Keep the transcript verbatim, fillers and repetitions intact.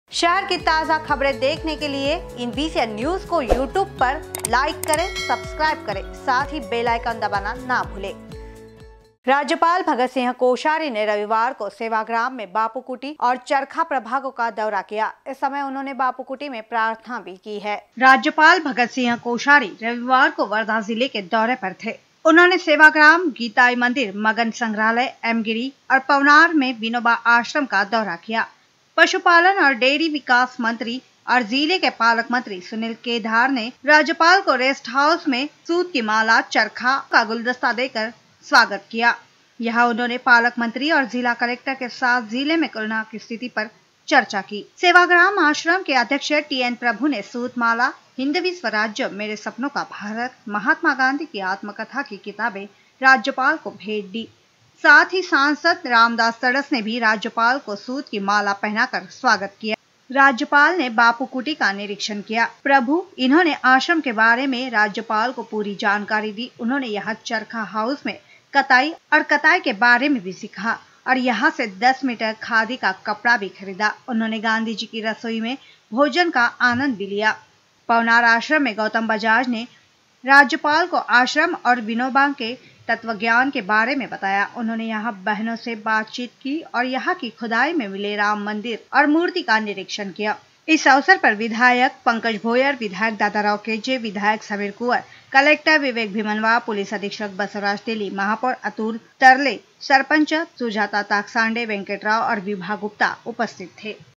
शहर की ताज़ा खबरें देखने के लिए इन वीसीएन न्यूज को यूट्यूब पर लाइक करें, सब्सक्राइब करें, साथ ही बेल आइकन दबाना ना भूलें। राज्यपाल भगत सिंह कोश्यारी ने रविवार को सेवाग्राम में बापू कुटी और चरखा प्रभागों का दौरा किया। इस समय उन्होंने बापू कुटी में प्रार्थना भी की है। राज्यपाल भगत सिंह कोश्यारी रविवार को वर्धा जिले के दौरे पर थे। उन्होंने सेवाग्राम, गीताई मंदिर, मगन संग्रहालय, एमगिरी और पवनार में विनोबा आश्रम का दौरा किया। पशुपालन और डेयरी विकास मंत्री और जिले के पालक मंत्री सुनील केदार ने राज्यपाल को रेस्ट हाउस में सूत की माला, चरखा का गुलदस्ता देकर स्वागत किया। यहाँ उन्होंने पालक मंत्री और जिला कलेक्टर के साथ जिले में कोरोना की स्थिति पर चर्चा की। सेवाग्राम आश्रम के अध्यक्ष टी एन प्रभु ने सूत माला, हिंदवी स्वराज्य, मेरे सपनों का भारत, महात्मा गांधी की आत्मकथा की किताबें राज्यपाल को भेंट दी। साथ ही सांसद रामदास तड़स ने भी राज्यपाल को सूत की माला पहनाकर स्वागत किया। राज्यपाल ने बापू कुटी का निरीक्षण किया। प्रभु इन्होंने आश्रम के बारे में राज्यपाल को पूरी जानकारी दी। उन्होंने यहाँ चरखा हाउस में कताई और कताई के बारे में भी सीखा और यहाँ से दस मीटर खादी का कपड़ा भी खरीदा। उन्होंने गांधी जी की रसोई में भोजन का आनंद भी लिया। पवनार आश्रम में गौतम बजाज ने राज्यपाल को आश्रम और विनोबा के तत्वज्ञान के बारे में बताया। उन्होंने यहाँ बहनों से बातचीत की और यहाँ की खुदाई में मिले राम मंदिर और मूर्ति का निरीक्षण किया। इस अवसर पर विधायक पंकज भोयर, विधायक दादाराव केजे, विधायक समीर कुंवर, कलेक्टर विवेक भीमनवा, पुलिस अधीक्षक बसवराज तेली, महापौर अतुल तरले, सरपंच सुजाता ताकसांडे, वेंकटराव और विभा गुप्ता उपस्थित थे।